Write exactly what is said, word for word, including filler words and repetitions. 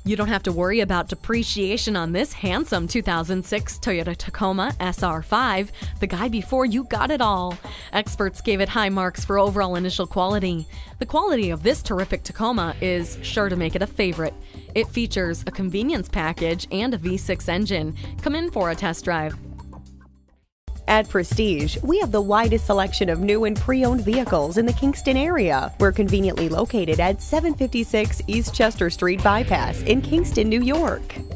You don't have to worry about depreciation on this handsome two thousand six Toyota Tacoma S R five. The guy before you got it all. Experts gave it high marks for overall initial quality. The quality of this terrific Tacoma is sure to make it a favorite. It features a convenience package and a V six engine. Come in for a test drive. At Prestige, we have the widest selection of new and pre-owned vehicles in the Kingston area. We're conveniently located at seven fifty-six East Chester Street Bypass in Kingston, New York.